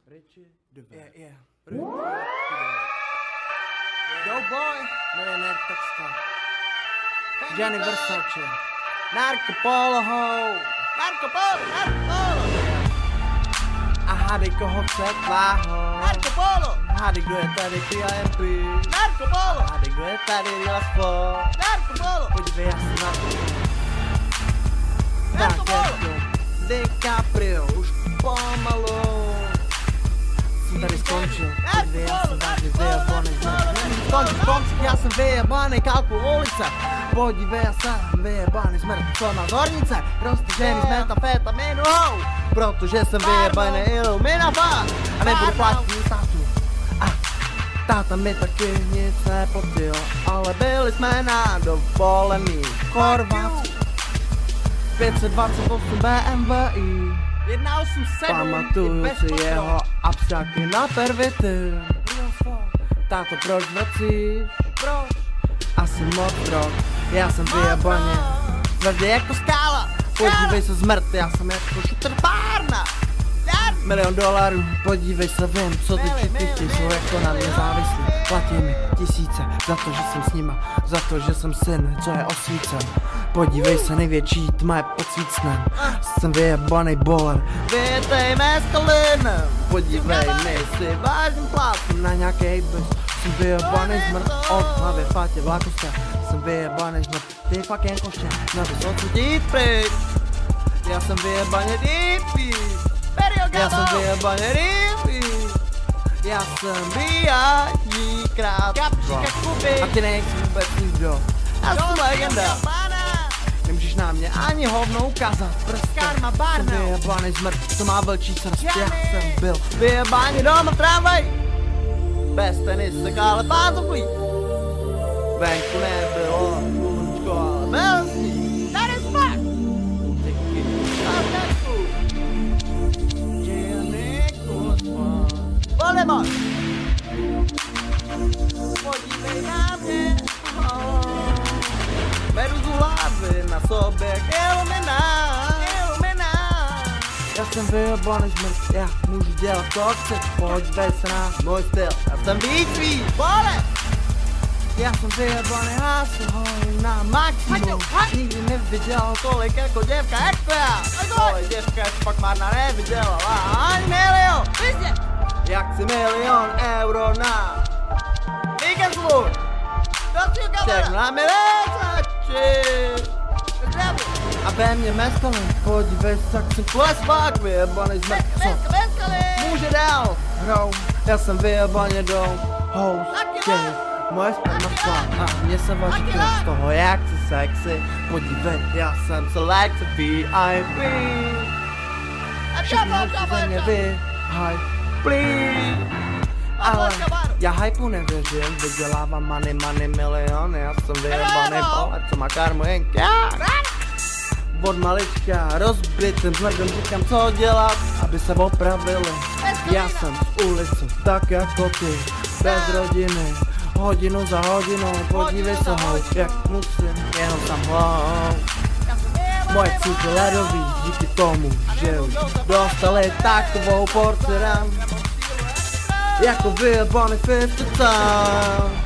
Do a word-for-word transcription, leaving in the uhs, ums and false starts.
Richie Devere. Yeah, yeah. Yo boy, Milionér Texka. Gianni Versace, Marco Polo ho, Marco Polo, Marco Polo. A hady koho chce tváho, Marco Polo. Hady kdo je tady P I M P, Marco Polo. Hady kdo je tady Real Sport, Marco Polo. Podívej, já si na to. Marco Polo. DiCaprio už pomalu. Jsem tady skončil, podívej, já jsem vážně vyjebanej. Skončil, skončil, já jsem vyjebanej, kalkul ulice. Podívej, já jsem vyjebanej, smrt, co na zornice. Roztažený z metafetaminu, protože jsem vyjebanej iluminafát. A nebudu platit státu. A táta mi taky nic nepotil, ale byli jsme na dovolený v Chorvatsku. pět set dvacet osm B M W i jedna osm sedm. Pamatuju si jeho abstraky na pervity. Táto, proč vracíš? Proč? Asi moc drog. Já jsem vyjebaně tvrdě jako skála. Podívej se zmrt, já jsem jako šutr párna. Milion dolarů, podívej se, vím, co ty všichni jsou jako na mě závislí. Platí mi tisíce za to, že jsem s nima, za to, že jsem syn, co je osvícen. Podívej se, největší tma je pod svícnem. Jsem vyjebanej boler, vyjetej meskalin. Podívej mi si vážným plácem na nějakej bys. Jsem vyjebanej zmrt od hlavy fatě vlákoste. Jsem vyjebanej zmrt, ty fucking koště, na bys odsud jít pryč. Já jsem vyjebaně deepy. Já jsem vyjebaně deepy. Já jsem B I G krát a ty nejsi vůbec nikdo. Já jsem legenda. Nemůžeš na mě ani hovno ukázat prstem. Jsem vyjebanej zmrt, co má velčí srst. Já jsem byl vyjebaně doma v tramvaj. Bez tenisek, ale pánzovlí. Venku nebylo sluníčko, ale byl sníh. That is fact. Tyky na desku. Gianni Kusma. Voldemort. Podívej na mě. Beru z hlavy na sobě jak iluminát. Já jsem vyjebanej zmrt, já můžu dělat to chci. Podívej se na můj styl, já jsem víc víc, vole. Já jsem vyjebanej hlasový na maximum. Nikdy neviděl tolik jako děvka jako já. Tohle děvka je pak marna nevydělala ani milion. Jak chci milion euro na víkend svůj. Všechno na mi Versace. A ve mně meskalin, podívej se, jak jsem kles fakt vyjebanej zmrt, co může dál hrou. Já jsem vyjebaně dom, host, těhy, moje sperma sklad a mě se vaří krev z toho, jak jsi sexy. Podívej, já jsem selekce V I P. Všichni si ze mě vyhyplí. Ale já hypu nevěřím, vydělávám money, money, miliony. Já jsem vyjebanej pohled, co má karmu jen já. Od malička rozbitým zmrdem říkám, co dělat, aby se opravili. Já jsem z ulice, tak jako ty, bez rodiny. Hodinu za hodinou, podívej se hoj, jak musím, jenom tam hlout. Moje cíky ledový, díky tomu, že už dostali takovou porci ran. Jako vyjebaný fifty town.